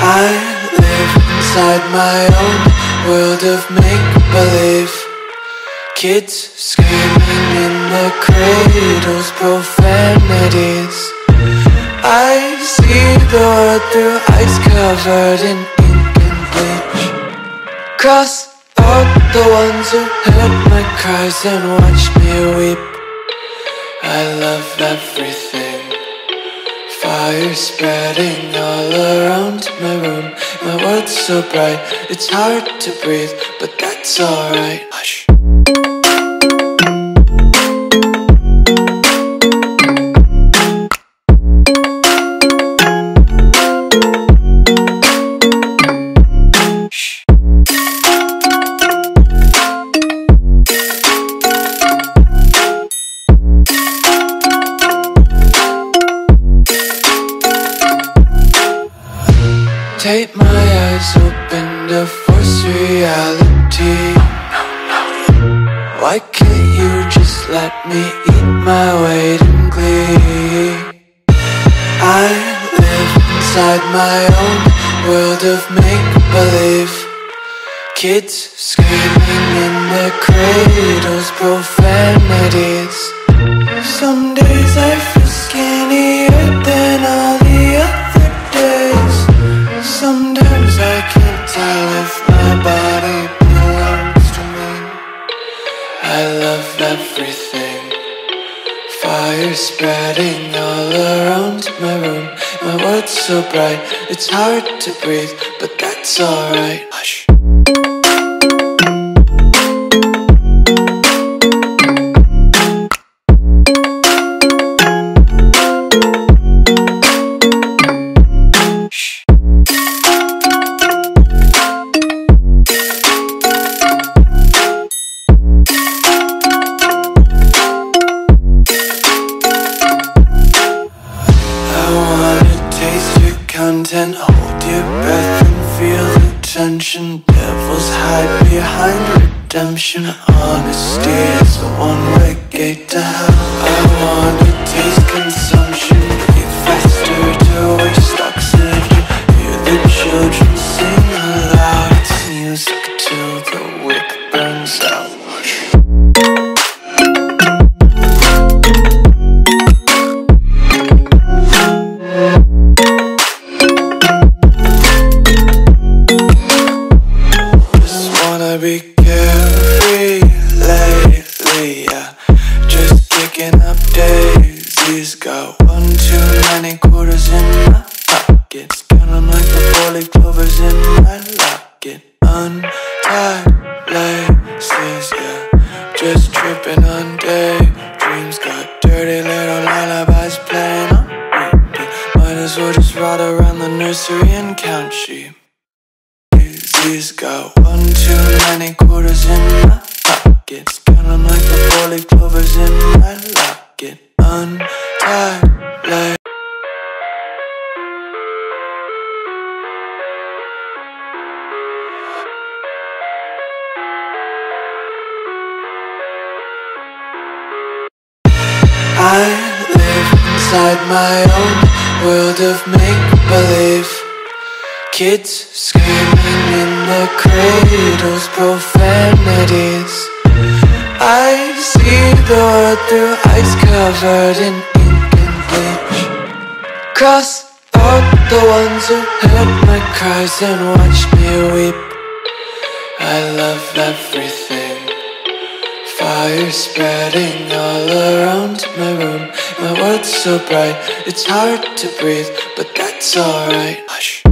I live inside my own world of make-believe. Kids screaming in the cradles, profanities. I see the world through ice covered in ink and bleach. Cross out the ones who heard my cries and watched me weep. I love everything. Fire spreading all around my room. My world's so bright, it's hard to breathe, but that's alright. Hush. Take my eyes open to force reality. Why can't you just let me eat my weight in glee? I live inside my own world of make-believe. Kids screaming in their cradles, profanities. Some days I feel skinnier than all the other days. Sometimes I can't tell if my body belongs to me. I love everything. Fire spreading all around my room. My world's so bright, it's hard to breathe, but that's alright. Hush. Content, hold your breath and feel the tension. Devils hide behind redemption. Honesty is a one-way gate to hell. I wanna taste consumption. Breathe faster to waste oxygen. Hear the children sing aloud. It's music till the wick burns out. Be carefree lately, yeah. Just kicking up daisies. Got 1 too many quarters in my pockets. Count 'em like the 4-leaf clovers in my locket. Untied laces, yeah. Just tripping on daydreams. Got dirty little lullabies playing on repeat. Might as well just ride around the nursery and count sheep. He's got 1 too many quarters in my pockets. Count 'em like the 4-leaf clovers in my locket. Untied like I live inside my own world of make-believe. Kids screaming in their cradles, profanities. I see the world through ice covered in ink and bleach. Cross out the ones who heard my cries and watched me weep. I love everything. Fire spreading all around my room. My world's so bright, it's hard to breathe, but that's alright. Hush.